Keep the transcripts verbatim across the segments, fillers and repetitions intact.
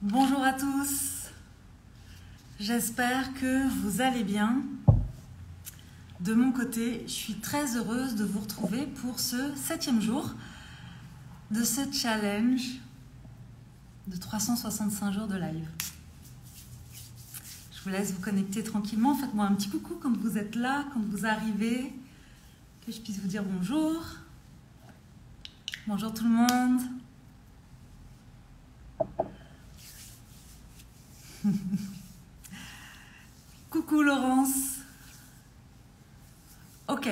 Bonjour à tous, j'espère que vous allez bien. De mon côté, je suis très heureuse de vous retrouver pour ce septième jour de ce challenge de trois cent soixante-cinq jours de live. Je vous laisse vous connecter tranquillement, faites-moi un petit coucou quand vous êtes là, quand vous arrivez, que je puisse vous dire bonjour. Bonjour tout le monde. Coucou Laurence. Ok.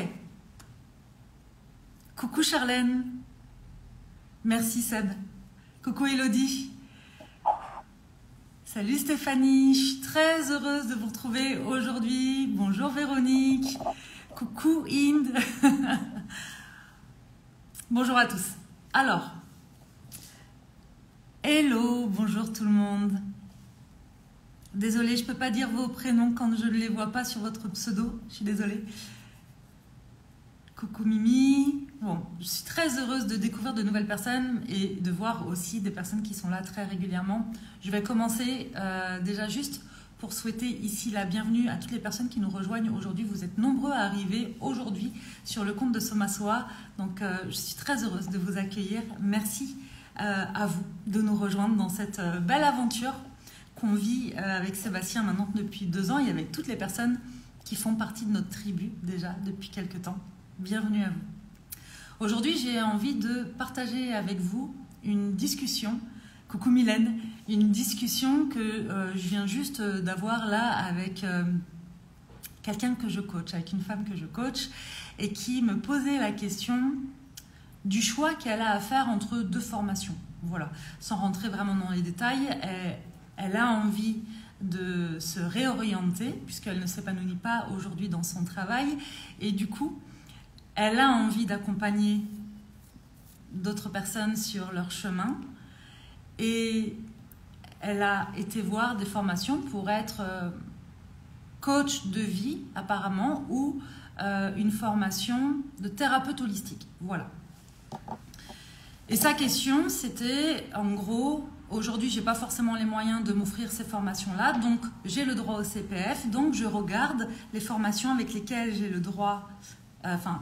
Coucou Charlène. Merci Seb. Coucou Elodie. Salut Stéphanie. Je suis très heureuse de vous retrouver aujourd'hui. Bonjour Véronique. Coucou Inde. Bonjour à tous. Alors, hello, bonjour tout le monde. Désolée, je ne peux pas dire vos prénoms quand je ne les vois pas sur votre pseudo. Je suis désolée. Coucou Mimi. Bon, je suis très heureuse de découvrir de nouvelles personnes et de voir aussi des personnes qui sont là très régulièrement. Je vais commencer euh, déjà juste pour souhaiter ici la bienvenue à toutes les personnes qui nous rejoignent aujourd'hui. Vous êtes nombreux à arriver aujourd'hui sur le compte de Somasoa. Donc, euh, je suis très heureuse de vous accueillir. Merci euh, à vous de nous rejoindre dans cette euh, belle aventure qu'on vit avec Sébastien maintenant depuis deux ans et avec toutes les personnes qui font partie de notre tribu déjà depuis quelques temps. Bienvenue à vous. Aujourd'hui, j'ai envie de partager avec vous une discussion, coucou Mylène, une discussion que euh, je viens juste d'avoir là avec euh, quelqu'un que je coach, avec une femme que je coach et qui me posait la question du choix qu'elle a à faire entre deux formations. Voilà, sans rentrer vraiment dans les détails, elle, Elle a envie de se réorienter puisqu'elle ne s'épanouit pas aujourd'hui dans son travail et du coup, elle a envie d'accompagner d'autres personnes sur leur chemin et elle a été voir des formations pour être coach de vie apparemment ou euh, une formation de thérapeute holistique. Voilà. Et sa question, c'était en gros... Aujourd'hui, je n'ai pas forcément les moyens de m'offrir ces formations-là, donc j'ai le droit au C P F, donc je regarde les formations avec lesquelles j'ai le droit, euh, enfin,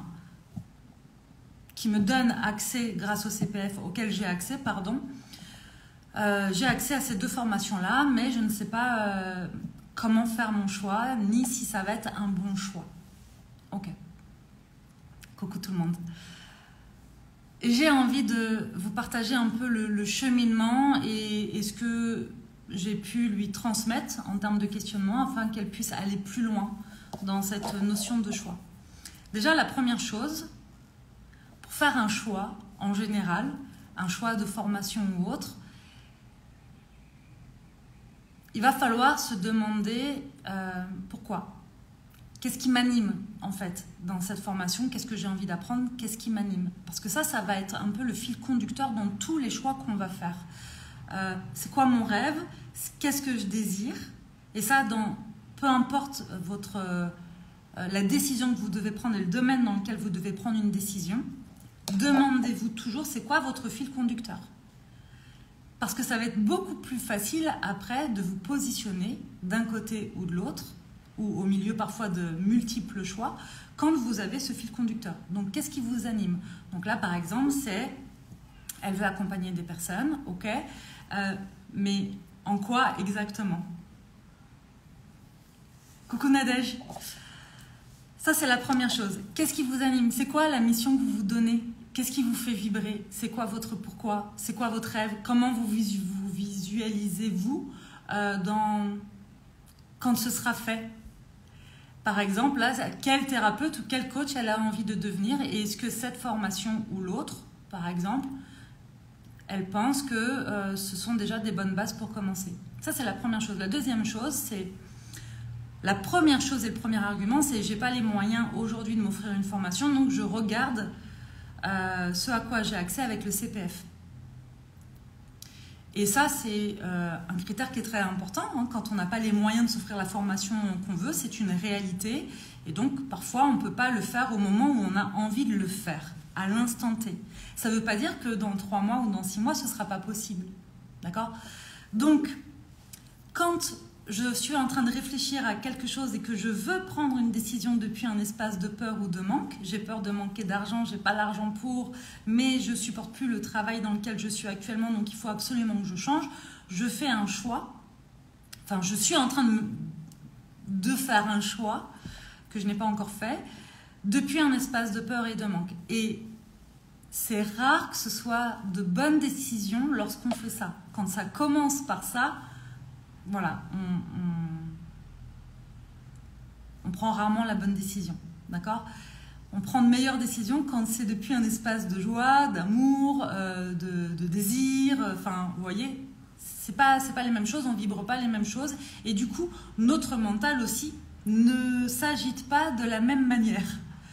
qui me donnent accès grâce au C P F, auquel j'ai accès, pardon. Euh, j'ai accès à ces deux formations-là, mais je ne sais pas euh, comment faire mon choix, ni si ça va être un bon choix. Ok. Coucou tout le monde. J'ai envie de vous partager un peu le, le cheminement et, et ce que j'ai pu lui transmettre en termes de questionnement afin qu'elle puisse aller plus loin dans cette notion de choix. Déjà, la première chose, pour faire un choix en général, un choix de formation ou autre, il va falloir se demander euh, pourquoi. Qu'est-ce qui m'anime en fait dans cette formation? Qu'est-ce que j'ai envie d'apprendre? Qu'est-ce qui m'anime? Parce que ça, ça va être un peu le fil conducteur dans tous les choix qu'on va faire. Euh, c'est quoi mon rêve? Qu'est-ce que je désire? Et ça, dans, peu importe votre, euh, la décision que vous devez prendre et le domaine dans lequel vous devez prendre une décision, demandez-vous toujours c'est quoi votre fil conducteur? Parce que ça va être beaucoup plus facile après de vous positionner d'un côté ou de l'autre, ou au milieu parfois de multiples choix, quand vous avez ce fil conducteur. Donc, qu'est-ce qui vous anime? Donc là, par exemple, c'est, elle veut accompagner des personnes, ok, euh, mais en quoi exactement? Coucou Nadège. Ça, c'est la première chose. Qu'est-ce qui vous anime? C'est quoi la mission que vous vous donnez? Qu'est-ce qui vous fait vibrer? C'est quoi votre pourquoi? C'est quoi votre rêve? Comment vous, visu vous visualisez-vous euh, dans... quand ce sera fait? Par exemple, là, quel thérapeute ou quel coach elle a envie de devenir et est-ce que cette formation ou l'autre, par exemple, elle pense que euh, ce sont déjà des bonnes bases pour commencer. Ça, c'est la première chose. La deuxième chose, c'est... La première chose et le premier argument, c'est j'ai pas les moyens aujourd'hui de m'offrir une formation, donc je regarde euh, ce à quoi j'ai accès avec le C P F. Et ça, c'est euh, un critère qui est très important. Hein. Quand on n'a pas les moyens de s'offrir la formation qu'on veut, c'est une réalité. Et donc, parfois, on ne peut pas le faire au moment où on a envie de le faire, à l'instant T. Ça ne veut pas dire que dans trois mois ou dans six mois, ce ne sera pas possible. D'accord ? Donc, quand je suis en train de réfléchir à quelque chose et que je veux prendre une décision depuis un espace de peur ou de manque, j'ai peur de manquer d'argent, j'ai pas l'argent pour, mais je supporte plus le travail dans lequel je suis actuellement, donc il faut absolument que je change, je fais un choix, enfin je suis en train de, de faire un choix que je n'ai pas encore fait, depuis un espace de peur et de manque. Et c'est rare que ce soit de bonnes décisions lorsqu'on fait ça. Quand ça commence par ça, voilà, on, on, on prend rarement la bonne décision, d'accord? On prend de meilleures décisions quand c'est depuis un espace de joie, d'amour, euh, de, de désir, enfin, vous voyez, c'est pas, c'est pas les mêmes choses, on vibre pas les mêmes choses, et du coup, notre mental aussi ne s'agite pas de la même manière.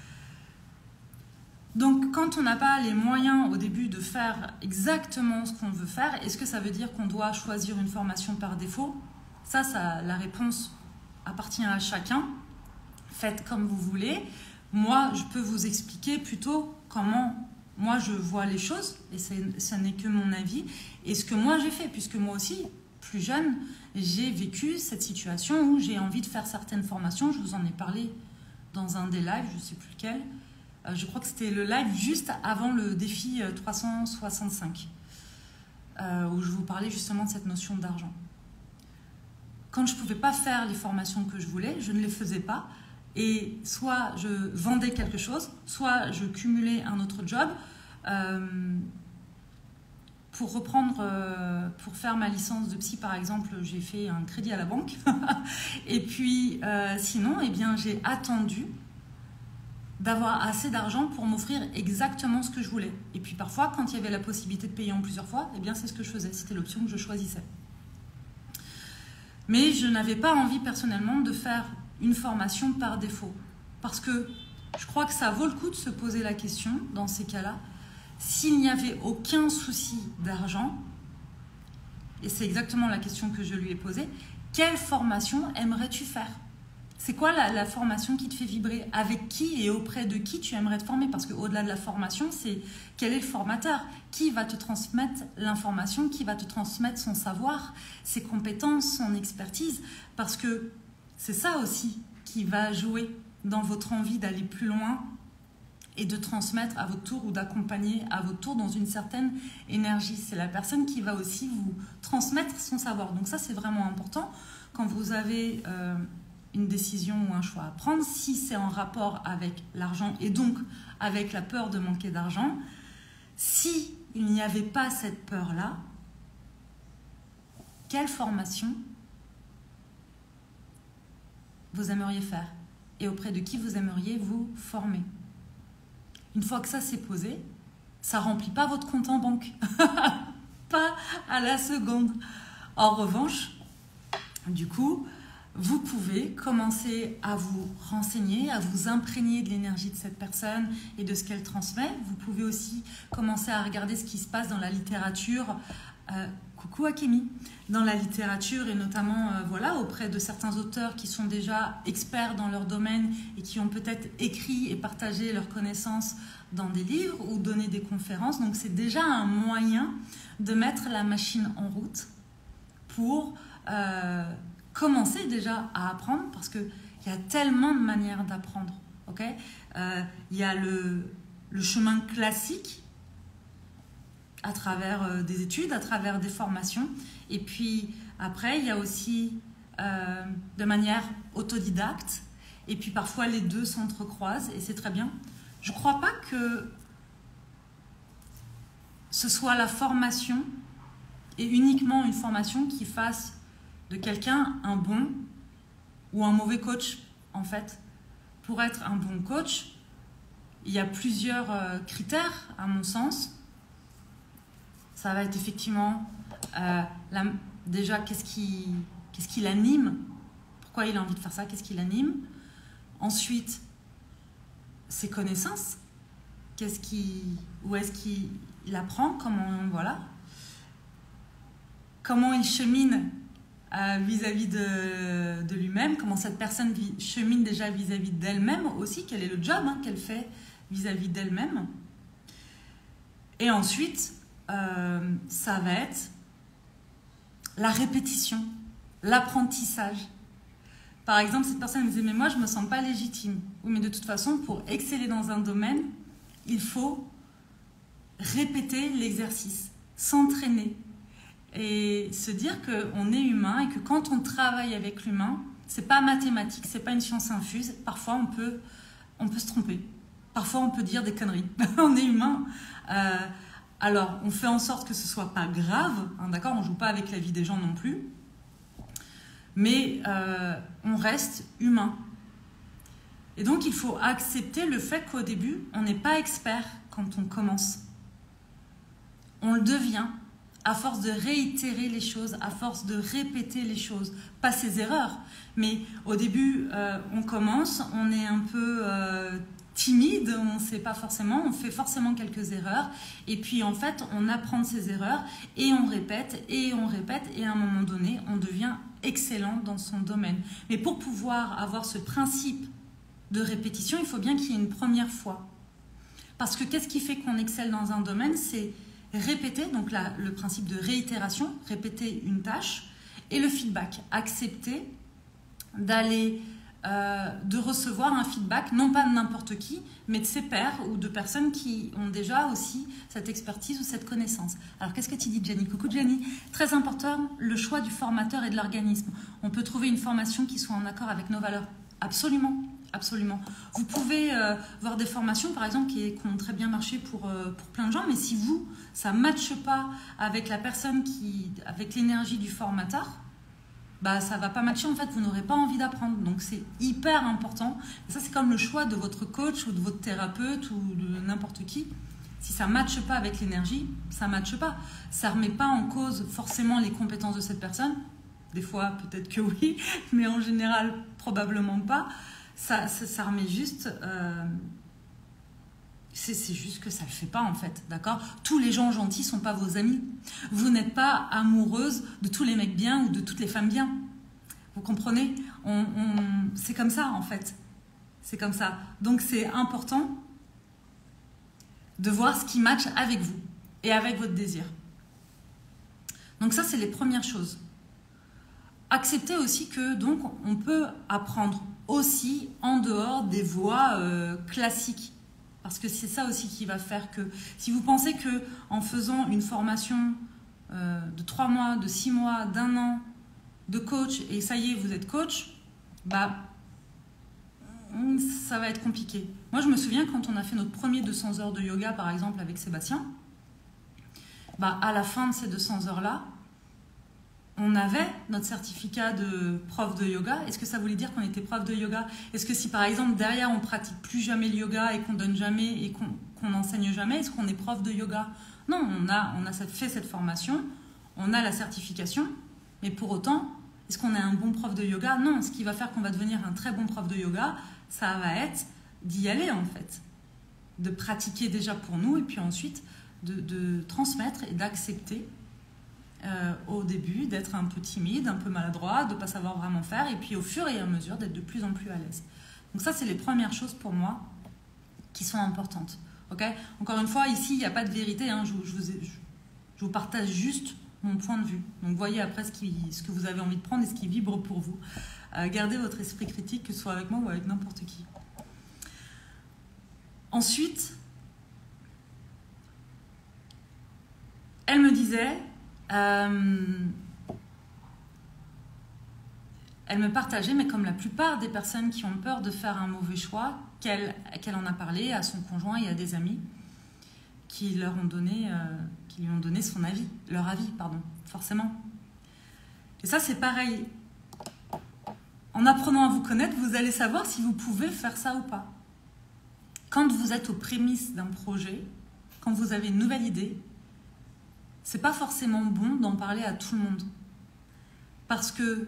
Donc, quand on n'a pas les moyens au début de faire exactement ce qu'on veut faire, est-ce que ça veut dire qu'on doit choisir une formation par défaut? Ça, ça, la réponse appartient à chacun. Faites comme vous voulez. Moi, je peux vous expliquer plutôt comment moi je vois les choses, et ça n'est que mon avis, et ce que moi j'ai fait, puisque moi aussi, plus jeune, j'ai vécu cette situation où j'ai envie de faire certaines formations. Je vous en ai parlé dans un des lives, je ne sais plus lequel. Je crois que c'était le live juste avant le défi trois cent soixante-cinq, euh, où je vous parlais justement de cette notion d'argent. Quand je ne pouvais pas faire les formations que je voulais, je ne les faisais pas. Et soit je vendais quelque chose, soit je cumulais un autre job euh, pour reprendre, euh, pour faire ma licence de psy par exemple, j'ai fait un crédit à la banque. Et puis euh, sinon, eh bien, j'ai attendu d'avoir assez d'argent pour m'offrir exactement ce que je voulais. Et puis parfois, quand il y avait la possibilité de payer en plusieurs fois, eh bien c'est ce que je faisais, c'était l'option que je choisissais. Mais je n'avais pas envie personnellement de faire une formation par défaut. Parce que je crois que ça vaut le coup de se poser la question, dans ces cas-là, s'il n'y avait aucun souci d'argent, et c'est exactement la question que je lui ai posée, quelle formation aimerais-tu faire ? C'est quoi la, la formation qui te fait vibrer? Avec qui et auprès de qui tu aimerais te former? Parce qu'au-delà de la formation, c'est quel est le formateur? Qui va te transmettre l'information? Qui va te transmettre son savoir, ses compétences, son expertise? Parce que c'est ça aussi qui va jouer dans votre envie d'aller plus loin et de transmettre à votre tour ou d'accompagner à votre tour dans une certaine énergie. C'est la personne qui va aussi vous transmettre son savoir. Donc ça, c'est vraiment important quand vous avez... Euh, une décision ou un choix à prendre, si c'est en rapport avec l'argent et donc avec la peur de manquer d'argent, si il n'y avait pas cette peur-là, quelle formation vous aimeriez faire et auprès de qui vous aimeriez vous former? Une fois que ça s'est posé, ça ne remplit pas votre compte en banque. Pas à la seconde. En revanche, du coup, vous pouvez commencer à vous renseigner, à vous imprégner de l'énergie de cette personne et de ce qu'elle transmet. Vous pouvez aussi commencer à regarder ce qui se passe dans la littérature. Euh, coucou Akemi. Dans la littérature et notamment euh, voilà, auprès de certains auteurs qui sont déjà experts dans leur domaine et qui ont peut-être écrit et partagé leurs connaissances dans des livres ou donné des conférences. Donc c'est déjà un moyen de mettre la machine en route pour... Euh, commencer déjà à apprendre parce qu'il y a tellement de manières d'apprendre. Okay, euh, il y a le, le chemin classique à travers euh, des études, à travers des formations. Et puis après, il y a aussi euh, de manière autodidacte. Et puis parfois, les deux s'entrecroisent et c'est très bien. Je ne crois pas que ce soit la formation et uniquement une formation qui fasse de quelqu'un un bon ou un mauvais coach, en fait. Pour être un bon coach, il y a plusieurs euh, critères, à mon sens. Ça va être effectivement, euh, la, déjà, qu'est-ce qui, qu'est-ce qui l'anime? Pourquoi il a envie de faire ça? Qu'est-ce qui l'anime? Ensuite, ses connaissances. Qu'est-ce qui, où est-ce qu'il apprend? Comment, voilà. Comment il chemine vis-à-vis de, de lui-même, comment cette personne vit, chemine déjà vis-à-vis d'elle-même aussi, quel est le job hein, qu'elle fait vis-à-vis d'elle-même. Et ensuite, euh, ça va être la répétition, l'apprentissage. Par exemple, cette personne me disait, mais moi, je ne me sens pas légitime. Oui, mais de toute façon, pour exceller dans un domaine, il faut répéter l'exercice, s'entraîner et se dire qu'on est humain et que quand on travaille avec l'humain, ce n'est pas mathématique, ce n'est pas une science infuse. Parfois, on peut, on peut se tromper. Parfois, on peut dire des conneries. On est humain. Euh, alors, on fait en sorte que ce ne soit pas grave, hein, d'accord ? On ne joue pas avec la vie des gens non plus. Mais euh, on reste humain. Et donc, il faut accepter le fait qu'au début, on n'est pas expert quand on commence. On le devient à force de réitérer les choses, à force de répéter les choses. Pas ses erreurs, mais au début, euh, on commence, on est un peu euh, timide, on ne sait pas forcément, on fait forcément quelques erreurs. Et puis, en fait, on apprend de ses erreurs et on répète, et on répète, et à un moment donné, on devient excellent dans son domaine. Mais pour pouvoir avoir ce principe de répétition, il faut bien qu'il y ait une première fois. Parce que qu'est-ce qui fait qu'on excelle dans un domaine? C'est répéter, donc la, le principe de réitération, répéter une tâche, et le feedback, accepter d'aller, euh, de recevoir un feedback, non pas de n'importe qui, mais de ses pairs ou de personnes qui ont déjà aussi cette expertise ou cette connaissance. Alors qu'est-ce que tu dis, Jenny? Coucou Jenny. Très important, le choix du formateur et de l'organisme. On peut trouver une formation qui soit en accord avec nos valeurs. Absolument. Absolument. Vous pouvez euh, voir des formations, par exemple, qui, qui ont très bien marché pour, euh, pour plein de gens, mais si vous, ça ne matche pas avec la personne, qui, avec l'énergie du formateur, bah, ça ne va pas matcher, en fait, vous n'aurez pas envie d'apprendre. Donc, c'est hyper important. Et ça, c'est comme le choix de votre coach ou de votre thérapeute ou de n'importe qui. Si ça ne matche pas avec l'énergie, ça ne matche pas. Ça ne remet pas en cause forcément les compétences de cette personne. Des fois, peut-être que oui, mais en général, probablement pas. Ça, ça, ça remet juste... Euh, c'est juste que ça ne le fait pas, en fait, d'accord? Tous les gens gentils ne sont pas vos amis. Vous n'êtes pas amoureuse de tous les mecs bien ou de toutes les femmes bien. Vous comprenez? on, on, C'est comme ça, en fait. C'est comme ça. Donc, c'est important de voir ce qui matche avec vous et avec votre désir. Donc, ça, c'est les premières choses. Acceptez aussi que, donc, on peut apprendre aussi en dehors des voies euh, classiques. Parce que c'est ça aussi qui va faire que, si vous pensez que en faisant une formation euh, de trois mois, de six mois, d'un an, de coach, et ça y est, vous êtes coach, bah, ça va être compliqué. Moi, je me souviens quand on a fait notre premier deux cents heures de yoga, par exemple, avec Sébastien, bah, à la fin de ces deux cents heures-là, on avait notre certificat de prof de yoga. Est-ce que ça voulait dire qu'on était prof de yoga? Est-ce que si par exemple derrière on pratique plus jamais le yoga et qu'on donne jamais et qu'on qu'on n'enseigne jamais, est-ce qu'on est prof de yoga? Non, on a, on a fait cette formation, on a la certification, mais pour autant, est-ce qu'on est un bon prof de yoga? Non, ce qui va faire qu'on va devenir un très bon prof de yoga, ça va être d'y aller en fait, de pratiquer déjà pour nous et puis ensuite de, de transmettre et d'accepter. Euh, au début, d'être un peu timide, un peu maladroit, de ne pas savoir vraiment faire, et puis au fur et à mesure, d'être de plus en plus à l'aise. Donc ça, c'est les premières choses pour moi qui sont importantes. Okay? Encore une fois, ici, il n'y a pas de vérité, hein, je, je, vous ai, je, je vous partage juste mon point de vue. Donc voyez après ce, qui, ce que vous avez envie de prendre et ce qui vibre pour vous. Euh, gardez votre esprit critique, que ce soit avec moi ou avec n'importe qui. Ensuite, elle me disait... Euh, elle me partageait, mais comme la plupart des personnes qui ont peur de faire un mauvais choix, qu'elle qu'elle en a parlé à son conjoint et à des amis qui, leur ont donné, euh, qui lui ont donné son avis, leur avis, pardon, forcément. Et ça, c'est pareil. En apprenant à vous connaître, vous allez savoir si vous pouvez faire ça ou pas. Quand vous êtes aux prémices d'un projet, quand vous avez une nouvelle idée, c'est pas forcément bon d'en parler à tout le monde. Parce que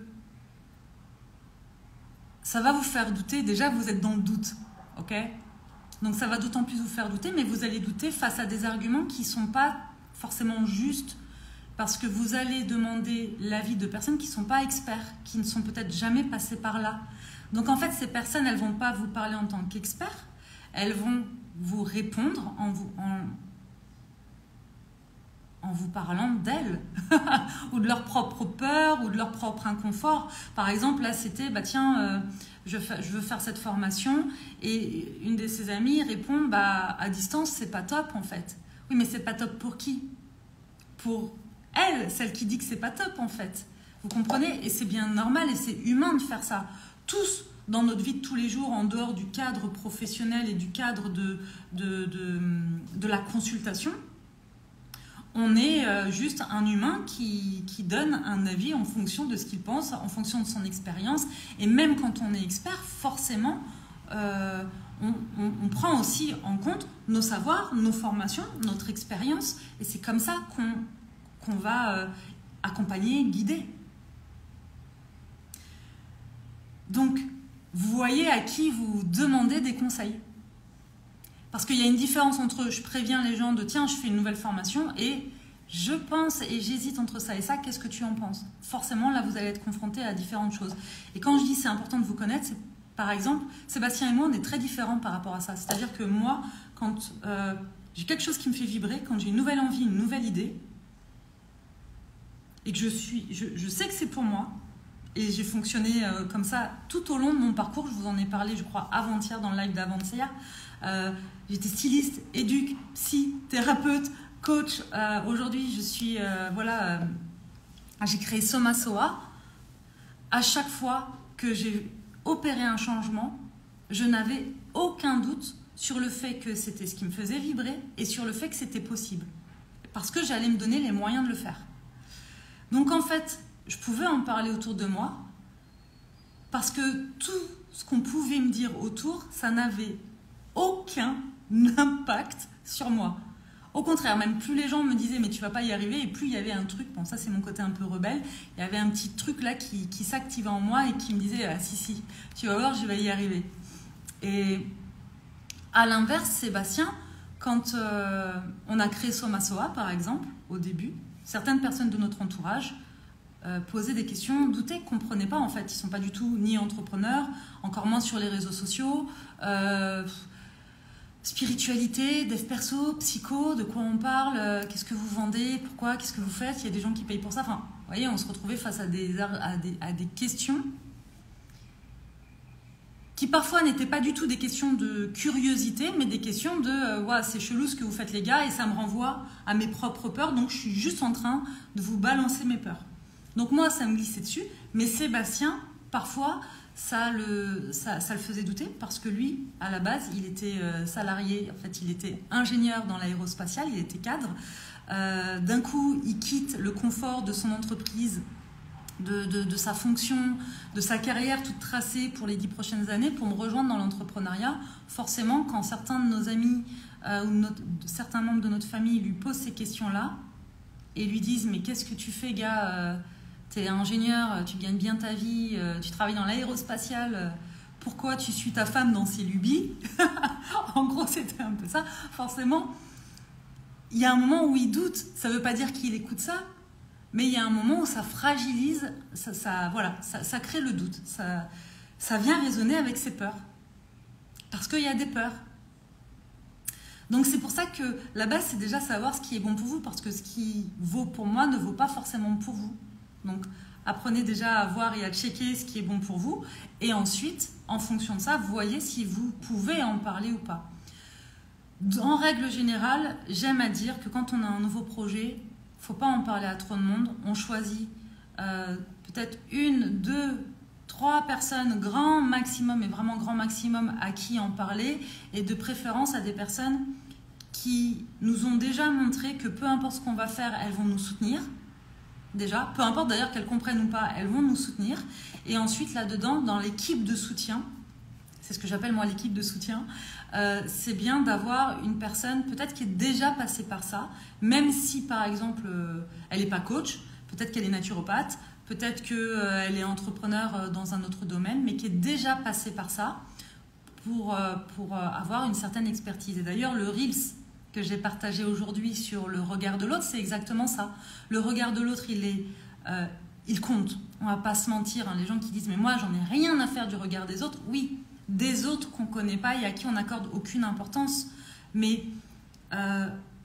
ça va vous faire douter. Déjà, vous êtes dans le doute. Ok? Donc, ça va d'autant plus vous faire douter, mais vous allez douter face à des arguments qui ne sont pas forcément justes. Parce que vous allez demander l'avis de personnes qui ne sont pas experts, qui ne sont peut-être jamais passées par là. Donc, en fait, ces personnes, elles ne vont pas vous parler en tant qu'experts. Elles vont vous répondre en vous... En en vous parlant d'elles ou de leur propre peur ou de leur propre inconfort. Par exemple, là, c'était, bah tiens, euh, je, je veux faire cette formation et une de ses amies répond, bah à distance, c'est pas top en fait. Oui, mais c'est pas top pour qui? Pour elle, celle qui dit que c'est pas top en fait. Vous comprenez? Et c'est bien normal et c'est humain de faire ça. Tous, dans notre vie de tous les jours, en dehors du cadre professionnel et du cadre de, de, de, de la consultation, on est euh, juste un humain qui, qui donne un avis en fonction de ce qu'il pense, en fonction de son expérience. Et même quand on est expert, forcément, euh, on, on, on prend aussi en compte nos savoirs, nos formations, notre expérience. Et c'est comme ça qu'on qu'on va euh, accompagner, guider. Donc, vous voyez à qui vous demandez des conseils. Parce qu'il y a une différence entre je préviens les gens de tiens, je fais une nouvelle formation et je pense et j'hésite entre ça et ça, qu'est-ce que tu en penses? Forcément, là, vous allez être confronté à différentes choses. Et quand je dis c'est important de vous connaître, c'est par exemple, Sébastien et moi, on est très différents par rapport à ça. C'est-à-dire que moi, quand euh, j'ai quelque chose qui me fait vibrer, quand j'ai une nouvelle envie, une nouvelle idée, et que je, suis, je, je sais que c'est pour moi, et j'ai fonctionné euh, comme ça tout au long de mon parcours, je vous en ai parlé, je crois, avant-hier, dans le live d'avant-hier. Euh, J'étais styliste, éduc, psy, thérapeute, coach. Euh, Aujourd'hui, je suis, euh, voilà, euh, j'ai créé Soma Soa. À chaque fois que j'ai opéré un changement, je n'avais aucun doute sur le fait que c'était ce qui me faisait vibrer et sur le fait que c'était possible. Parce que j'allais me donner les moyens de le faire. Donc en fait, je pouvais en parler autour de moi parce que tout ce qu'on pouvait me dire autour, ça n'avait aucun impact sur moi. Au contraire, même plus les gens me disaient mais tu vas pas y arriver et plus il y avait un truc, bon ça c'est mon côté un peu rebelle, il y avait un petit truc là qui, qui s'activait en moi et qui me disait ah si si, tu vas voir je vais y arriver. Et à l'inverse, Sébastien, quand euh, on a créé Soma Soa par exemple, au début, certaines personnes de notre entourage euh, posaient des questions, doutaient, ne comprenaient pas en fait. Ils ne sont pas du tout ni entrepreneurs, encore moins sur les réseaux sociaux. Euh, spiritualité, dev perso, psycho, de quoi on parle, euh, qu'est-ce que vous vendez, pourquoi, qu'est-ce que vous faites, il y a des gens qui payent pour ça. Enfin, vous voyez, on se retrouvait face à des, à des, à des questions qui parfois n'étaient pas du tout des questions de curiosité, mais des questions de euh, ouais, c'est chelou ce que vous faites les gars, et ça me renvoie à mes propres peurs, donc je suis juste en train de vous balancer mes peurs. Donc moi, ça me glissait dessus, mais Sébastien, parfois, ça le, ça, ça le faisait douter, parce que lui, à la base, il était euh, salarié, en fait, il était ingénieur dans l'aérospatial, il était cadre. Euh, d'un coup, il quitte le confort de son entreprise, De, de, de sa fonction, de sa carrière toute tracée pour les dix prochaines années pour me rejoindre dans l'entrepreneuriat. Forcément, quand certains de nos amis euh, ou notre, certains membres de notre famille lui posent ces questions-là et lui disent « Mais qu'est-ce que tu fais, gars euh, t'es ingénieur, tu gagnes bien ta vie, euh, tu travailles dans l'aérospatial, euh, pourquoi tu suis ta femme dans ses lubies ?» En gros, c'était un peu ça. Forcément, il y a un moment où il doute. Ça ne veut pas dire qu'il écoute ça, mais il y a un moment où ça fragilise, ça, ça, voilà, ça, ça crée le doute. Ça, ça vient résonner avec ses peurs. Parce qu'il y a des peurs. Donc c'est pour ça que la base, c'est déjà savoir ce qui est bon pour vous. Parce que ce qui vaut pour moi ne vaut pas forcément pour vous. Donc apprenez déjà à voir et à checker ce qui est bon pour vous. Et ensuite, en fonction de ça, voyez si vous pouvez en parler ou pas. En règle générale, j'aime à dire que quand on a un nouveau projet, il ne faut pas en parler à trop de monde. On choisit euh, peut-être une, deux, trois personnes, grand maximum, et vraiment grand maximum, à qui en parler. Et de préférence à des personnes qui nous ont déjà montré que peu importe ce qu'on va faire, elles vont nous soutenir. Déjà, peu importe d'ailleurs qu'elles comprennent ou pas, elles vont nous soutenir. Et ensuite, là-dedans, dans l'équipe de soutien, c'est ce que j'appelle moi l'équipe de soutien, euh, c'est bien d'avoir une personne peut-être qui est déjà passée par ça, même si par exemple euh, elle n'est pas coach, peut-être qu'elle est naturopathe, peut-être qu'elle euh, est entrepreneur euh, dans un autre domaine, mais qui est déjà passée par ça pour, euh, pour euh, avoir une certaine expertise. Et d'ailleurs le Reels que j'ai partagé aujourd'hui sur le regard de l'autre, c'est exactement ça. Le regard de l'autre, il est... Euh, il compte, on ne va pas se mentir, hein. Les gens qui disent « mais moi j'en ai rien à faire du regard des autres », oui, des autres qu'on ne connaît pas et à qui on n'accorde aucune importance. Mais euh,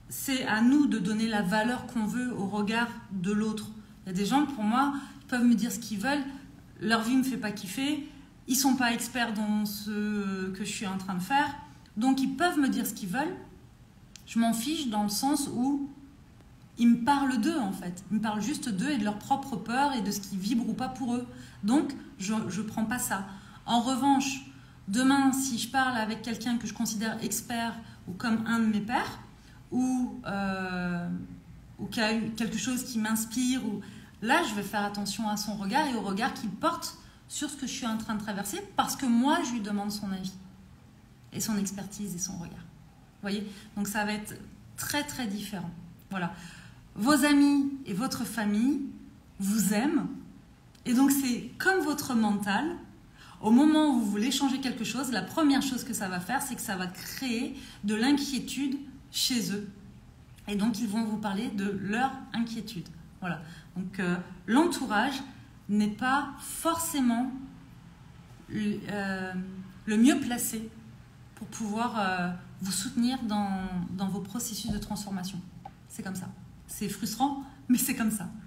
c'est à nous de donner la valeur qu'on veut au regard de l'autre. Il y a des gens, pour moi, ils peuvent me dire ce qu'ils veulent, leur vie ne me fait pas kiffer, ils ne sont pas experts dans ce que je suis en train de faire, donc ils peuvent me dire ce qu'ils veulent. Je m'en fiche dans le sens où ils me parlent d'eux, en fait. Ils me parlent juste d'eux et de leur propre peur et de ce qui vibre ou pas pour eux. Donc, je ne prends pas ça. En revanche, demain, si je parle avec quelqu'un que je considère expert ou comme un de mes pairs, ou, euh, ou qui a eu quelque chose qui m'inspire, ou là, je vais faire attention à son regard et au regard qu'il porte sur ce que je suis en train de traverser, parce que moi, je lui demande son avis et son expertise et son regard. Vous voyez? Donc, ça va être très, très différent. Voilà. Vos amis et votre famille vous aiment, et donc c'est comme votre mental. Au moment où vous voulez changer quelque chose, la première chose que ça va faire, c'est que ça va créer de l'inquiétude chez eux. Et donc, ils vont vous parler de leur inquiétude. Voilà. Donc, euh, l'entourage n'est pas forcément le, euh, le mieux placé pour pouvoir euh, vous soutenir dans, dans vos processus de transformation. C'est comme ça. C'est frustrant, mais c'est comme ça.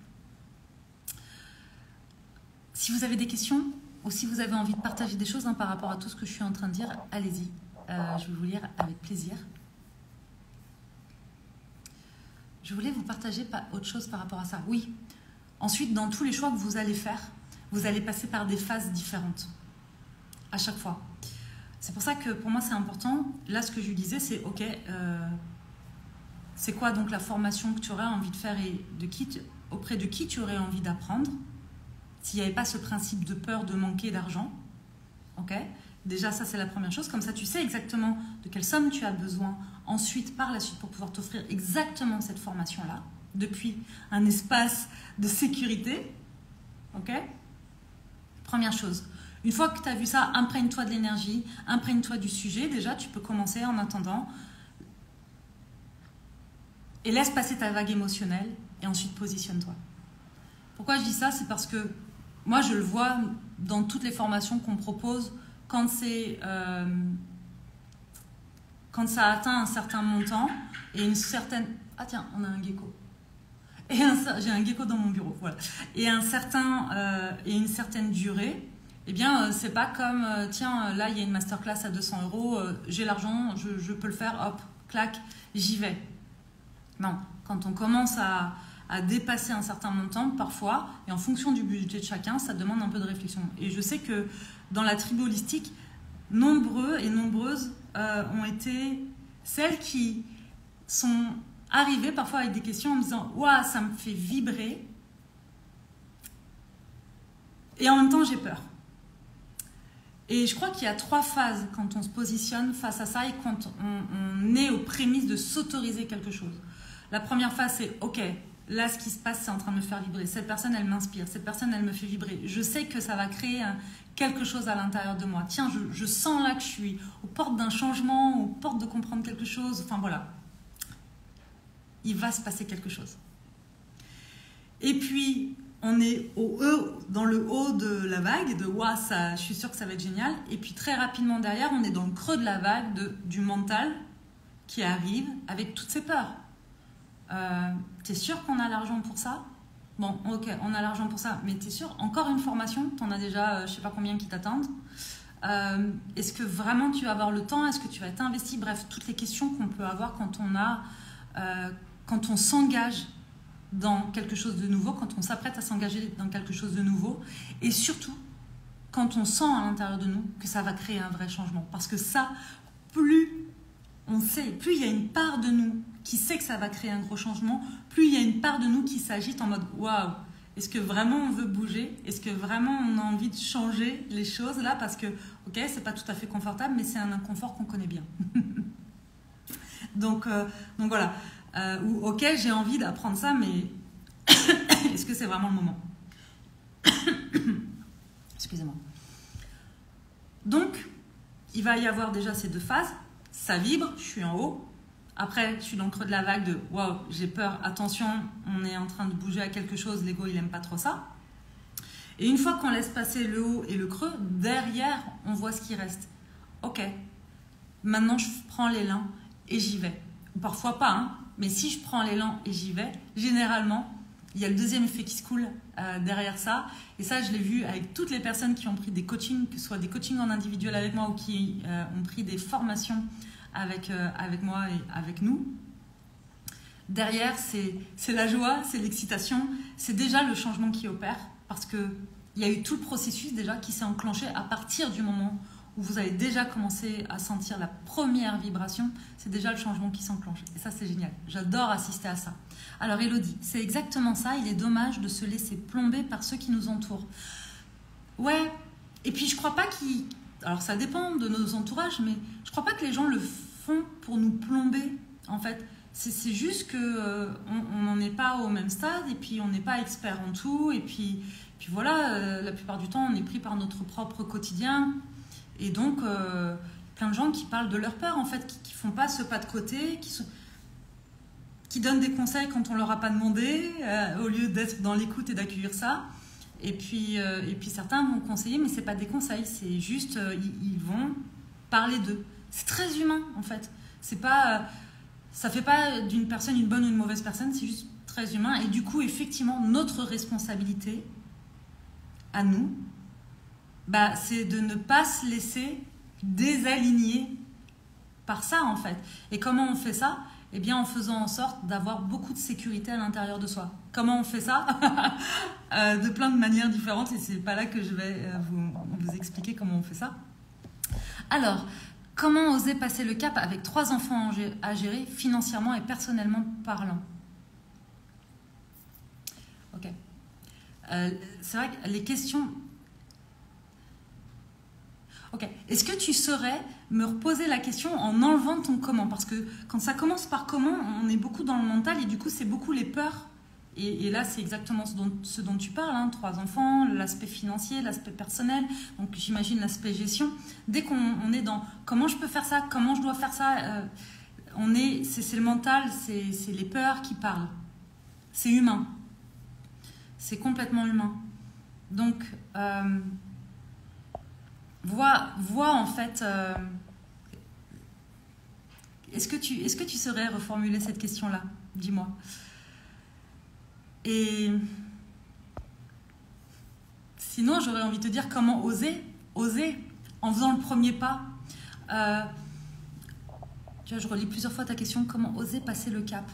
Si vous avez des questions, ou si vous avez envie de partager des choses hein, par rapport à tout ce que je suis en train de dire, allez-y. Euh, je vais vous lire avec plaisir. Je voulais vous partager pas autre chose par rapport à ça. Oui. Ensuite, dans tous les choix que vous allez faire, vous allez passer par des phases différentes. À chaque fois. C'est pour ça que pour moi, c'est important. Là, ce que je lui disais, c'est OK, euh, c'est quoi donc la formation que tu aurais envie de faire et de qui, auprès de qui tu aurais envie d'apprendre s'il n'y avait pas ce principe de peur de manquer d'argent. OK ? Déjà, ça, c'est la première chose. Comme ça, tu sais exactement de quelle somme tu as besoin ensuite, par la suite, pour pouvoir t'offrir exactement cette formation-là, depuis un espace de sécurité. OK ? Première chose. Une fois que tu as vu ça, imprègne-toi de l'énergie, imprègne-toi du sujet. Déjà, tu peux commencer en attendant. Et laisse passer ta vague émotionnelle et ensuite positionne-toi. Pourquoi je dis ça? C'est parce que moi, je le vois dans toutes les formations qu'on propose quand c'est euh, quand ça atteint un certain montant et une certaine... Ah tiens, on a un gecko. Et un... J'ai un gecko dans mon bureau, voilà. Et, un certain, euh, et une certaine durée, eh bien, euh, c'est pas comme, euh, tiens, là, il y a une masterclass à deux cents euros, euh, j'ai l'argent, je, je peux le faire, hop, clac, j'y vais. Non, quand on commence à, à dépasser un certain montant, parfois, et en fonction du budget de chacun, ça demande un peu de réflexion. Et je sais que dans la tribu holistique, nombreux et nombreuses euh, ont été celles qui sont arrivées parfois avec des questions en me disant « Ouah, ça me fait vibrer » et en même temps j'ai peur. Et je crois qu'il y a trois phases quand on se positionne face à ça et quand on, on est aux prémices de s'autoriser quelque chose. La première phase, c'est « Ok, là, ce qui se passe, c'est en train de me faire vibrer. Cette personne, elle m'inspire. Cette personne, elle me fait vibrer. Je sais que ça va créer un, quelque chose à l'intérieur de moi. Tiens, je, je sens là que je suis aux portes d'un changement, aux portes de comprendre quelque chose. Enfin, voilà. Il va se passer quelque chose. Et puis, on est au E, dans le haut de la vague, de « Ouah, ça, je suis sûre que ça va être génial ». Et puis, très rapidement derrière, on est dans le creux de la vague de, du mental qui arrive avec toutes ses peurs. Euh, t'es sûr qu'on a l'argent pour ça? Bon, ok, on a l'argent pour ça, mais t'es sûr? Encore une formation, t'en as déjà, euh, je sais pas combien qui t'attendent. Euh, Est-ce que vraiment tu vas avoir le temps? Est-ce que tu vas être investi? Bref, toutes les questions qu'on peut avoir quand on a, euh, quand on s'engage dans quelque chose de nouveau, quand on s'apprête à s'engager dans quelque chose de nouveau, et surtout quand on sent à l'intérieur de nous que ça va créer un vrai changement. Parce que ça, plus on sait, plus il y a une part de nous qui sait que ça va créer un gros changement, plus il y a une part de nous qui s'agite en mode « Waouh, est-ce que vraiment on veut bouger? Est-ce que vraiment on a envie de changer les choses là? Parce que, ok, c'est pas tout à fait confortable, mais c'est un inconfort qu'on connaît bien. » donc, euh, donc voilà. Euh, ou ok, j'ai envie d'apprendre ça, mais est-ce que c'est vraiment le moment? Excusez-moi. Donc, il va y avoir déjà ces deux phases. Ça vibre, je suis en haut. Après, je suis dans le creux de la vague de « Waouh, j'ai peur, attention, on est en train de bouger à quelque chose, l'ego, il n'aime pas trop ça. » Et une fois qu'on laisse passer le haut et le creux, derrière, on voit ce qui reste. Ok, maintenant je prends l'élan et j'y vais. Ou parfois pas, hein, Mais si je prends l'élan et j'y vais, généralement, il y a le deuxième effet qui se coule euh, derrière ça. Et ça, je l'ai vu avec toutes les personnes qui ont pris des coachings, que ce soit des coachings en individuel avec moi ou qui euh, ont pris des formations avec, euh, avec moi et avec nous. Derrière, c'est la joie, c'est l'excitation, c'est déjà le changement qui opère parce qu'il y a eu tout le processus déjà qui s'est enclenché à partir du moment où vous avez déjà commencé à sentir la première vibration, c'est déjà le changement qui s'enclenche. Et ça, c'est génial. J'adore assister à ça. Alors, Elodie, c'est exactement ça. Il est dommage de se laisser plomber par ceux qui nous entourent. Ouais, et puis je crois pas qu'ils... Alors, ça dépend de nos entourages, mais je crois pas que les gens le font pour nous plomber, en fait. C'est juste qu'on euh, n'en est pas au même stade et puis on n'est pas expert en tout. Et puis, puis voilà, euh, la plupart du temps, on est pris par notre propre quotidien. Et donc, euh, plein de gens qui parlent de leur peur, en fait, qui ne font pas ce pas de côté, qui, sont, qui donnent des conseils quand on ne leur a pas demandé, euh, au lieu d'être dans l'écoute et d'accueillir ça. Et puis, euh, et puis certains vont conseiller, mais ce n'est pas des conseils, c'est juste, euh, ils, ils vont parler d'eux. C'est très humain, en fait. C'est pas... Euh, Ça ne fait pas d'une personne une bonne ou une mauvaise personne, c'est juste très humain. Et du coup, effectivement, notre responsabilité, à nous, bah, c'est de ne pas se laisser désaligner par ça, en fait. Et comment on fait ça? Eh bien, en faisant en sorte d'avoir beaucoup de sécurité à l'intérieur de soi. Comment on fait ça? euh, De plein de manières différentes, et c'est pas là que je vais euh, vous, vous expliquer comment on fait ça. Alors... Comment oser passer le cap avec trois enfants à gérer financièrement et personnellement parlant? Ok. Euh, c'est vrai que les questions... Ok. Est-ce que tu saurais me reposer la question en enlevant ton comment? Parce que quand ça commence par comment, on est beaucoup dans le mental et du coup, c'est beaucoup les peurs. Et, et là, c'est exactement ce dont, ce dont tu parles, hein, trois enfants, l'aspect financier, l'aspect personnel, donc j'imagine l'aspect gestion. Dès qu'on on est dans comment je peux faire ça, comment je dois faire ça, euh, on est, c'est le mental, c'est les peurs qui parlent. C'est humain. C'est complètement humain. Donc, euh, vois, vois en fait... Euh, est-ce que, tu, est-ce que tu saurais reformuler cette question-là? Dis-moi. Et sinon, j'aurais envie de te dire comment oser, oser en faisant le premier pas. Euh, tu vois, je relis plusieurs fois ta question, comment oser passer le cap?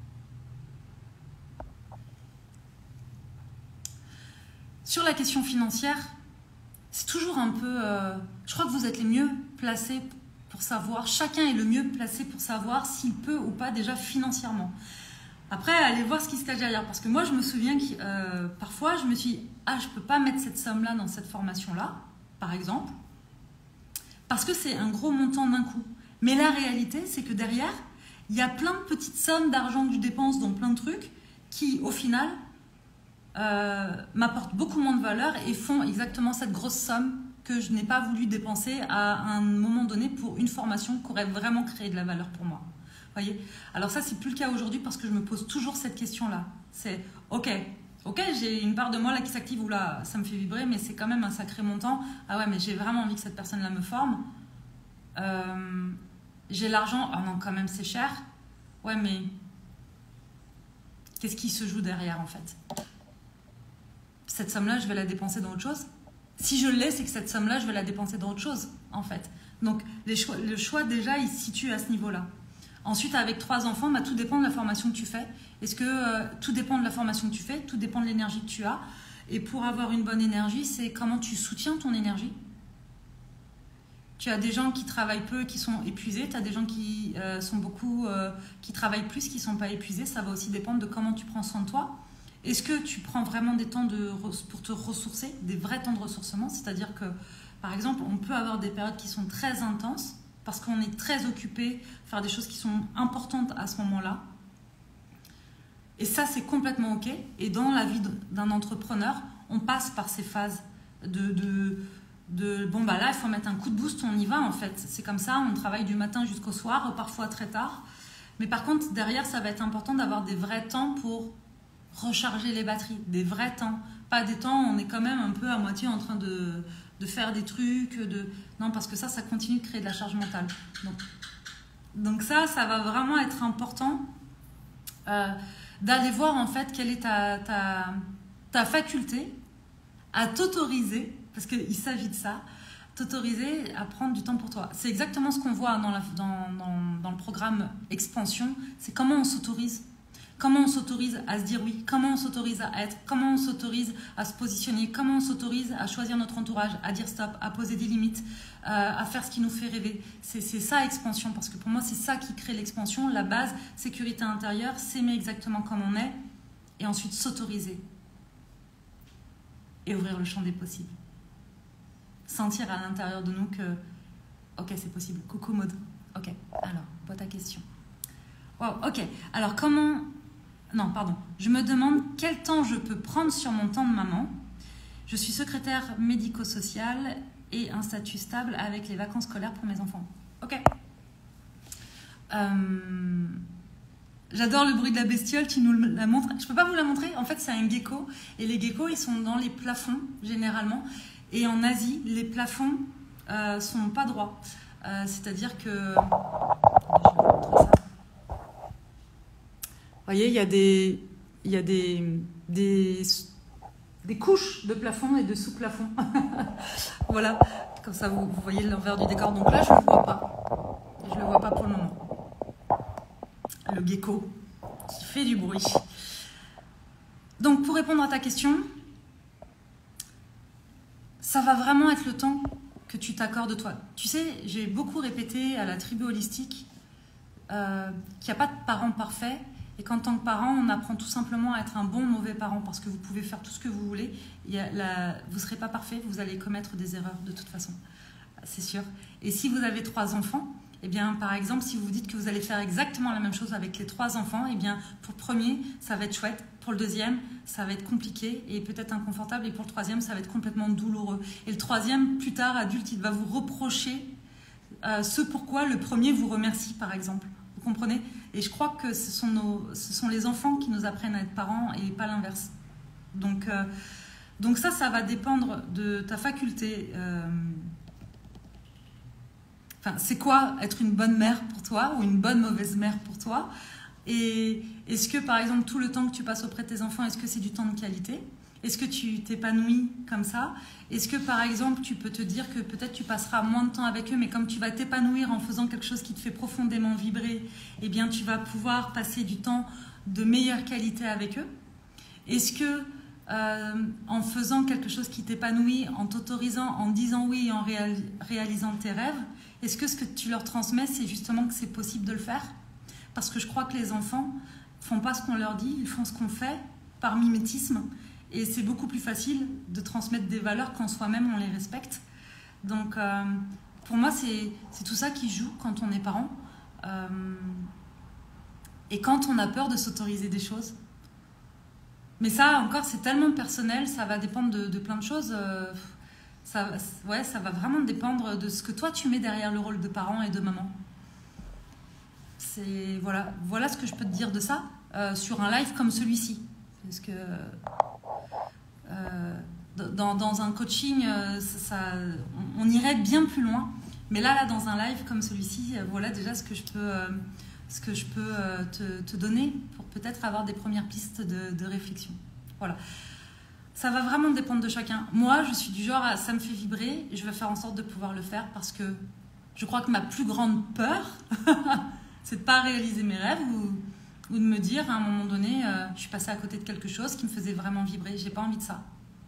Sur la question financière, c'est toujours un peu... Euh, je crois que vous êtes les mieux placés pour savoir, chacun est le mieux placé pour savoir s'il peut ou pas déjà financièrement. Après, allez voir ce qui se cache derrière. Parce que moi, je me souviens que euh, parfois, je me suis dit, ah, je ne peux pas mettre cette somme-là dans cette formation-là, par exemple, parce que c'est un gros montant d'un coup. Mais la réalité, c'est que derrière, il y a plein de petites sommes d'argent que je dépense dans plein de trucs qui, au final, euh, m'apportent beaucoup moins de valeur et font exactement cette grosse somme que je n'ai pas voulu dépenser à un moment donné pour une formation qui aurait vraiment créé de la valeur pour moi. Voyez. Alors ça, c'est plus le cas aujourd'hui parce que je me pose toujours cette question-là. C'est ok, ok, j'ai une part de moi là qui s'active ou là, ça me fait vibrer, mais c'est quand même un sacré montant. Ah ouais, mais j'ai vraiment envie que cette personne-là me forme. Euh, j'ai l'argent, ah non, quand même, c'est cher. Ouais, mais qu'est-ce qui se joue derrière en fait? Cette somme-là, je vais la dépenser dans autre chose. Si je l'ai, c'est que cette somme-là, je vais la dépenser dans autre chose en fait. Donc les choix, le choix déjà, il se situe à ce niveau-là. Ensuite, avec trois enfants, bah, tout dépend de la formation que tu fais. Est-ce que euh, tout dépend de la formation que tu fais, tout dépend de l'énergie que tu as. Et pour avoir une bonne énergie, c'est comment tu soutiens ton énergie. Tu as des gens qui travaillent peu, qui sont épuisés. Tu as des gens qui euh, sont beaucoup, euh, qui travaillent plus, qui ne sont pas épuisés. Ça va aussi dépendre de comment tu prends soin de toi. Est-ce que tu prends vraiment des temps de, pour te ressourcer, des vrais temps de ressourcement? C'est-à-dire que, par exemple, on peut avoir des périodes qui sont très intenses, parce qu'on est très occupé, faire des choses qui sont importantes à ce moment-là. Et ça, c'est complètement OK. Et dans la vie d'un entrepreneur, on passe par ces phases de, de, de bon, bah là, il faut mettre un coup de boost, on y va en fait. C'est comme ça, on travaille du matin jusqu'au soir, parfois très tard. Mais par contre, derrière, ça va être important d'avoir des vrais temps pour recharger les batteries, des vrais temps. Pas des temps où on est quand même un peu à moitié en train de... de faire des trucs, de... non, parce que ça, ça continue de créer de la charge mentale. Donc, donc ça, ça va vraiment être important euh, d'aller voir en fait quelle est ta, ta, ta faculté à t'autoriser, parce qu'il s'agit de ça, t'autoriser à prendre du temps pour toi. C'est exactement ce qu'on voit dans, la, dans, dans, dans le programme Expansion, c'est comment on s'autorise. Comment on s'autorise à se dire oui, comment on s'autorise à être, comment on s'autorise à se positionner, comment on s'autorise à choisir notre entourage, à dire stop, à poser des limites, euh, à faire ce qui nous fait rêver. C'est ça Expansion, parce que pour moi c'est ça qui crée l'expansion, la base, sécurité intérieure, s'aimer exactement comme on est, et ensuite s'autoriser et ouvrir le champ des possibles. Sentir à l'intérieur de nous que ok, c'est possible. Coucou Maud. Ok, alors, vois ta question. Wow, ok, alors comment... Non, pardon. Je me demande quel temps je peux prendre sur mon temps de maman. Je suis secrétaire médico-sociale et un statut stable avec les vacances scolaires pour mes enfants. Ok. Euh... J'adore le bruit de la bestiole, tu nous la montres. Je peux pas vous la montrer. En fait, c'est un gecko. Et les geckos, ils sont dans les plafonds, généralement. Et en Asie, les plafonds euh, sont pas droits. Euh, C'est-à-dire que... Je vais vous montrer ça. Vous voyez, il y a des, il y a des, des, des couches de plafond et de sous-plafond. Voilà, comme ça vous, vous voyez l'envers du décor. Donc là, je ne le vois pas. Je ne le vois pas pour le moment. Le gecko qui fait du bruit. Donc, pour répondre à ta question, ça va vraiment être le temps que tu t'accordes toi. Tu sais, j'ai beaucoup répété à la tribu holistique euh, qu'il n'y a pas de parents parfaits. Et qu'en tant que parent, on apprend tout simplement à être un bon ou mauvais parent parce que vous pouvez faire tout ce que vous voulez. Il y a la... Vous ne serez pas parfait, vous allez commettre des erreurs de toute façon, c'est sûr. Et si vous avez trois enfants, eh bien, par exemple, si vous vous dites que vous allez faire exactement la même chose avec les trois enfants, eh bien, pour le premier, ça va être chouette. Pour le deuxième, ça va être compliqué et peut-être inconfortable. Et pour le troisième, ça va être complètement douloureux. Et le troisième, plus tard, adulte, il va vous reprocher euh, ce pourquoi le premier vous remercie, par exemple. Vous comprenez? Et je crois que ce sont, nos, ce sont les enfants qui nous apprennent à être parents et pas l'inverse. Donc, euh, donc ça, ça va dépendre de ta faculté. Euh, enfin, c'est quoi être une bonne mère pour toi ou une bonne mauvaise mère pour toi? Et est-ce que, par exemple, tout le temps que tu passes auprès de tes enfants, est-ce que c'est du temps de qualité? Est-ce que tu t'épanouis comme ça? Est-ce que, par exemple, tu peux te dire que peut-être tu passeras moins de temps avec eux, mais comme tu vas t'épanouir en faisant quelque chose qui te fait profondément vibrer, eh bien, tu vas pouvoir passer du temps de meilleure qualité avec eux? Est-ce que, euh, en faisant quelque chose qui t'épanouit, en t'autorisant, en disant oui et en réal- réalisant tes rêves, est-ce que ce que tu leur transmets, c'est justement que c'est possible de le faire? Parce que je crois que les enfants font pas ce qu'on leur dit, ils font ce qu'on fait par mimétisme. Et c'est beaucoup plus facile de transmettre des valeurs quand soi-même on les respecte. Donc, euh, pour moi, c'est tout ça qui joue quand on est parent. Euh, et quand on a peur de s'autoriser des choses. Mais ça, encore, c'est tellement personnel, ça va dépendre de, de plein de choses. Euh, ça, ouais, ça va vraiment dépendre de ce que toi, tu mets derrière le rôle de parent et de maman. C'est, voilà, voilà ce que je peux te dire de ça euh, sur un live comme celui-ci. Parce que... Euh, dans, dans un coaching, euh, ça, ça, on, on irait bien plus loin. Mais là, là dans un live comme celui-ci, euh, voilà déjà ce que je peux, euh, ce que je peux euh, te, te donner pour peut-être avoir des premières pistes de, de réflexion. Voilà. Ça va vraiment dépendre de chacun. Moi, je suis du genre, à, ça me fait vibrer et je vais faire en sorte de pouvoir le faire parce que je crois que ma plus grande peur, c'est de ne pas réaliser mes rêves ou... ou de me dire, à un moment donné, euh, je suis passée à côté de quelque chose qui me faisait vraiment vibrer. J'ai pas envie de ça.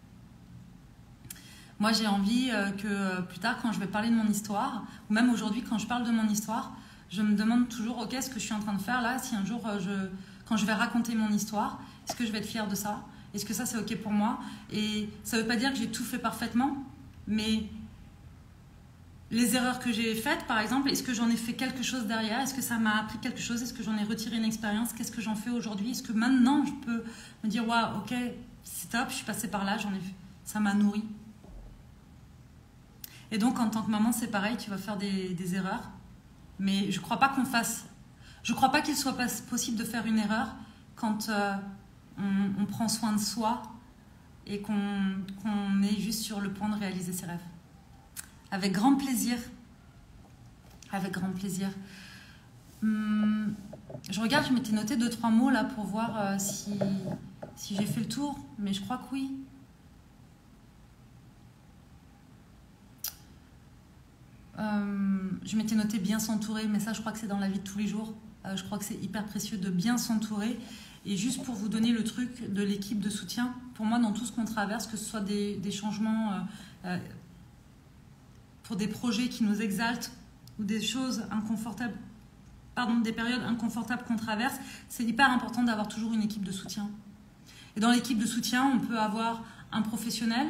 Moi, j'ai envie euh, que euh, plus tard, quand je vais parler de mon histoire, ou même aujourd'hui, quand je parle de mon histoire, je me demande toujours, ok, ce que je suis en train de faire là, si un jour, euh, je, quand je vais raconter mon histoire, est-ce que je vais être fière de ça? Est-ce que ça, c'est ok pour moi? Et ça veut pas dire que j'ai tout fait parfaitement, mais... les erreurs que j'ai faites, par exemple, est-ce que j'en ai fait quelque chose derrière? Est-ce que ça m'a appris quelque chose? Est-ce que j'en ai retiré une expérience? Qu'est-ce que j'en fais aujourd'hui? Est-ce que maintenant, je peux me dire, waouh, ok, c'est top, je suis passée par là, j'en ai, ça m'a nourri. Et donc, en tant que maman, c'est pareil, tu vas faire des, des erreurs. Mais je ne crois pas qu'on fasse... Je ne crois pas qu'il soit pas possible de faire une erreur quand euh, on, on prend soin de soi et qu'on qu'on est juste sur le point de réaliser ses rêves. Avec grand plaisir. Avec grand plaisir. Hum, Je regarde, je m'étais noté deux, trois mots là pour voir euh, si, si j'ai fait le tour, mais je crois que oui. Euh, je m'étais noté bien s'entourer, mais ça je crois que c'est dans la vie de tous les jours. Euh, je crois que c'est hyper précieux de bien s'entourer. Et juste pour vous donner le truc de l'équipe de soutien, pour moi dans tout ce qu'on traverse, que ce soit des, des changements euh, euh, pour des projets qui nous exaltent ou des choses inconfortables, pardon, des périodes inconfortables qu'on traverse, c'est hyper important d'avoir toujours une équipe de soutien. Et dans l'équipe de soutien, on peut avoir un professionnel,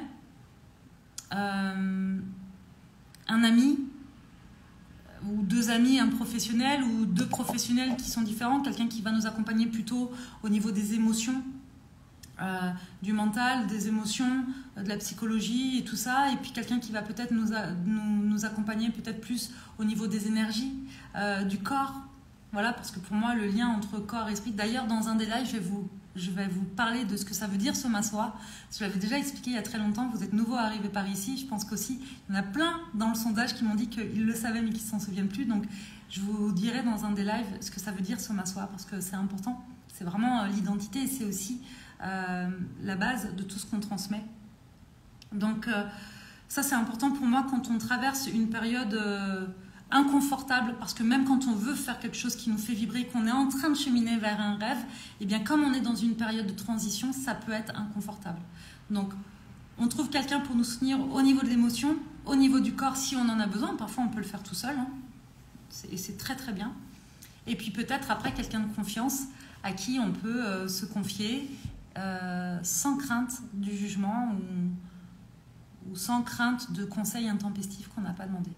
euh, un ami, ou deux amis, un professionnel, ou deux professionnels qui sont différents, quelqu'un qui va nous accompagner plutôt au niveau des émotions, euh, du mental, des émotions, euh, de la psychologie et tout ça, et puis quelqu'un qui va peut-être nous, nous, nous accompagner peut-être plus au niveau des énergies, euh, du corps, voilà, parce que pour moi le lien entre corps et esprit, d'ailleurs dans un des lives je vais vous Je vais vous parler de ce que ça veut dire Soma Soi. Je l'avais déjà expliqué il y a très longtemps. Vous êtes nouveau arrivé par ici. Je pense qu'aussi, il y en a plein dans le sondage qui m'ont dit qu'ils le savaient mais qui ne s'en souviennent plus. Donc, je vous dirai dans un des lives ce que ça veut dire Soma Soi parce que c'est important. C'est vraiment euh, l'identité et c'est aussi euh, la base de tout ce qu'on transmet. Donc, euh, ça, c'est important pour moi quand on traverse une période... Euh, inconfortable, parce que même quand on veut faire quelque chose qui nous fait vibrer, qu'on est en train de cheminer vers un rêve, et bien comme on est dans une période de transition, ça peut être inconfortable. Donc on trouve quelqu'un pour nous soutenir au niveau de l'émotion, au niveau du corps si on en a besoin, parfois on peut le faire tout seul, hein. Et c'est très très bien. Et puis peut-être après quelqu'un de confiance à qui on peut euh, se confier euh, sans crainte du jugement ou, ou sans crainte de conseils intempestifs qu'on n'a pas demandé.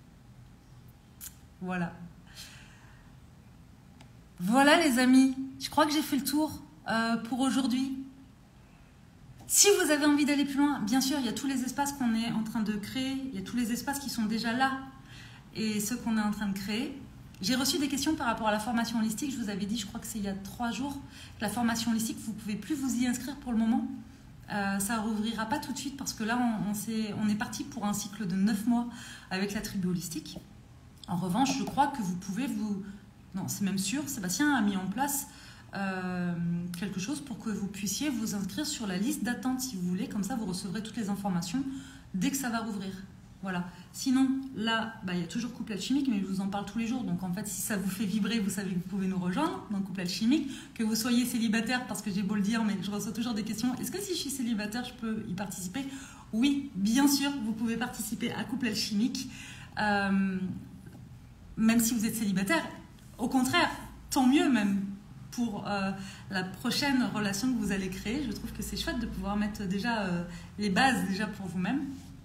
Voilà. Voilà les amis, je crois que j'ai fait le tour euh, pour aujourd'hui. Si vous avez envie d'aller plus loin, bien sûr, il y a tous les espaces qu'on est en train de créer, il y a tous les espaces qui sont déjà là et ceux qu'on est en train de créer. J'ai reçu des questions par rapport à la formation holistique. Je vous avais dit, je crois que c'est il y a trois jours, que la formation holistique, vous ne pouvez plus vous y inscrire pour le moment. Euh, ça ne rouvrira pas tout de suite parce que là, on, on, est, on est parti pour un cycle de neuf mois avec la tribu holistique. En revanche, je crois que vous pouvez vous... Non, c'est même sûr, Sébastien a mis en place euh, quelque chose pour que vous puissiez vous inscrire sur la liste d'attente si vous voulez. Comme ça, vous recevrez toutes les informations dès que ça va rouvrir. Voilà. Sinon, là, bah, il y a toujours Couple Alchimique, mais je vous en parle tous les jours. Donc, en fait, si ça vous fait vibrer, vous savez que vous pouvez nous rejoindre dans Couple Alchimique. Que vous soyez célibataire, parce que j'ai beau le dire, mais je reçois toujours des questions. Est-ce que si je suis célibataire, je peux y participer? Oui, bien sûr, vous pouvez participer à Couple Alchimique. Euh, Même si vous êtes célibataire, au contraire, tant mieux même pour euh, la prochaine relation que vous allez créer. Je trouve que c'est chouette de pouvoir mettre déjà euh, les bases déjà pour vous-même.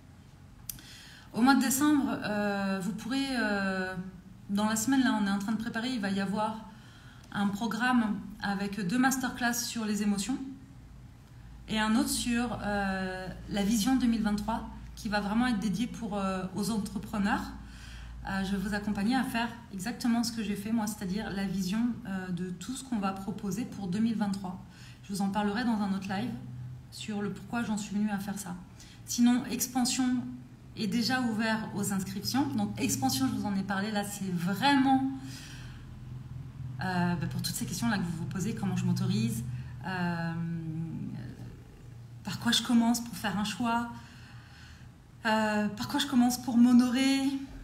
Au mois de décembre, euh, vous pourrez, euh, dans la semaine, là on est en train de préparer, il va y avoir un programme avec deux masterclass sur les émotions et un autre sur euh, la vision deux mille vingt-trois qui va vraiment être dédié pour, euh, aux entrepreneurs. Euh, je vais vous accompagner à faire exactement ce que j'ai fait moi, c'est-à-dire la vision euh, de tout ce qu'on va proposer pour deux mille vingt-trois. Je vous en parlerai dans un autre live sur le pourquoi j'en suis venue à faire ça. Sinon, Expansion est déjà ouvert aux inscriptions. Donc, Expansion, je vous en ai parlé, là, c'est vraiment euh, bah, pour toutes ces questions-là que vous vous posez, comment je m'autorise, euh, par quoi je commence pour faire un choix, euh, par quoi je commence pour m'honorer,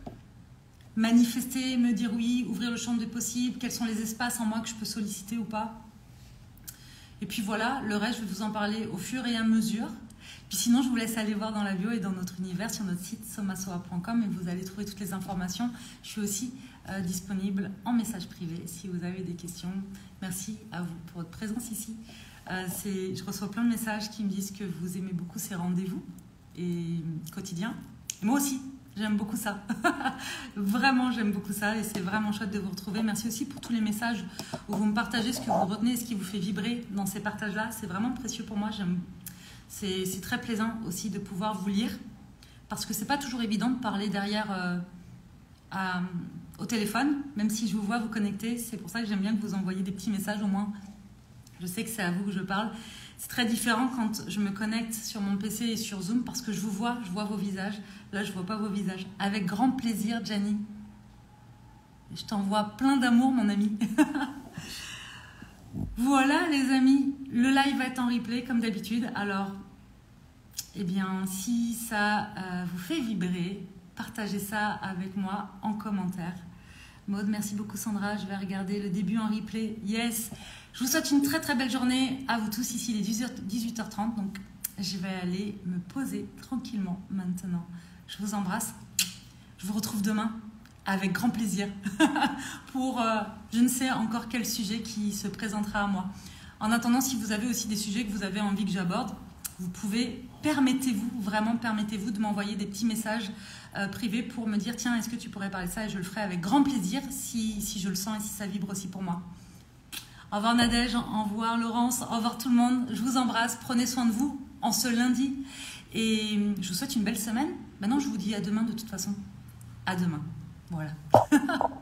manifester, me dire oui, ouvrir le champ des possibles, quels sont les espaces en moi que je peux solliciter ou pas. Et puis voilà, le reste, je vais vous en parler au fur et à mesure. Puis sinon, je vous laisse aller voir dans la bio et dans notre univers sur notre site somasoa point com et vous allez trouver toutes les informations. Je suis aussi euh, disponible en message privé si vous avez des questions. Merci à vous pour votre présence ici. Euh, je reçois plein de messages qui me disent que vous aimez beaucoup ces rendez-vous et quotidiens. Et moi aussi. J'aime beaucoup ça. Vraiment, j'aime beaucoup ça et c'est vraiment chouette de vous retrouver. Merci aussi pour tous les messages où vous me partagez ce que vous retenez, ce qui vous fait vibrer dans ces partages-là. C'est vraiment précieux pour moi. C'est très plaisant aussi de pouvoir vous lire parce que c'est pas toujours évident de parler derrière euh, à, au téléphone, même si je vous vois vous connecter. C'est pour ça que j'aime bien que vous envoyiez des petits messages au moins. Je sais que c'est à vous que je parle. C'est très différent quand je me connecte sur mon P C et sur Zoom parce que je vous vois, je vois vos visages. Là, je ne vois pas vos visages. Avec grand plaisir, Gianni. Je t'envoie plein d'amour, mon ami. Voilà les amis, le live va être en replay comme d'habitude. Alors, eh bien, si ça euh, vous fait vibrer, partagez ça avec moi en commentaire. Maud, merci beaucoup Sandra, je vais regarder le début en replay. Yes, je vous souhaite une très très belle journée à vous tous. Ici il est dix-huit heures trente, donc je vais aller me poser tranquillement maintenant. Je vous embrasse, je vous retrouve demain avec grand plaisir pour euh, je ne sais encore quel sujet qui se présentera à moi. En attendant, si vous avez aussi des sujets que vous avez envie que j'aborde, vous pouvez, permettez-vous, vraiment permettez-vous de m'envoyer des petits messages euh, privés pour me dire tiens, est-ce que tu pourrais parler de ça, et je le ferai avec grand plaisir si, si je le sens et si ça vibre aussi pour moi. Au revoir Nadège, au revoir Laurence, au revoir tout le monde, je vous embrasse, prenez soin de vous en ce lundi et je vous souhaite une belle semaine. Maintenant je vous dis à demain de toute façon, à demain, voilà.